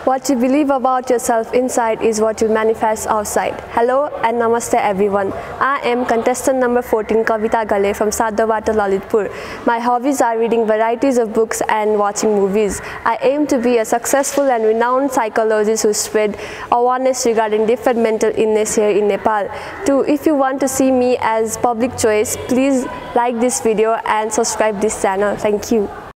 What you believe about yourself inside is what you manifest outside. Hello and namaste everyone. I am contestant number 14 Kavita Gale from Sadawata Lalitpur. My hobbies are reading varieties of books and watching movies. I aim to be a successful and renowned psychologist who spread awareness regarding different mental illness here in Nepal. If you want to see me as public choice, please like this video and subscribe this channel. Thank you.